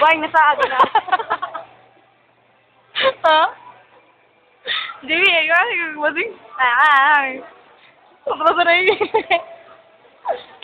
Babay, nasaag na. Ha? Jiemae, ikaw masing... Ay! Sobra na yun.